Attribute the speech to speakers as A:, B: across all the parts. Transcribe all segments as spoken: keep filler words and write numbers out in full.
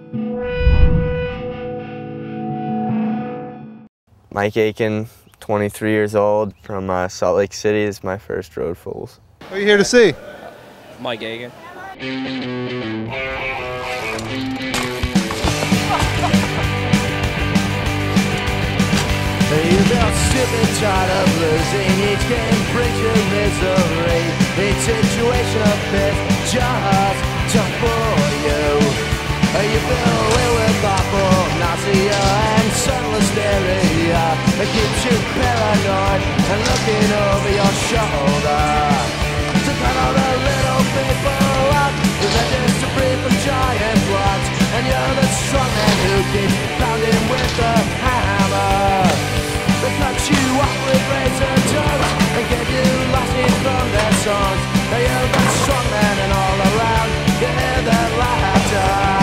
A: Mike Aitken, twenty-three years old, from uh, Salt Lake City. This is my first Road Fools.
B: What are you here to see?
C: Mike Aitken.
D: You've been stupid, tired of losing. Each game brings you misery. Each situation of bit just tough for you. You've been away with awful nausea and subtle hysteria. It keeps you paranoid and looking over your shoulder. To cut all the little people up, they're just to breathe from giant blocks. And you're the strong man who keeps pounding with the hammer. They cut you off with razor tongues and get you lost in from their songs. You're the strong man and all around you hear their laughter.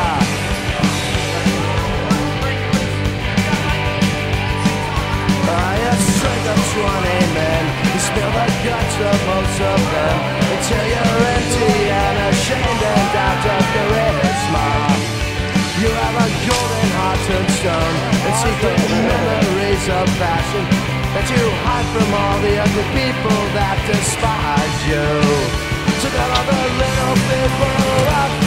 D: twenty men, you spill the guts of most of them until you're empty and ashamed and out of charisma. You have a golden heart turned stone and secret memories of passion that you hide from all the ugly people that despise you. So tell all the little people up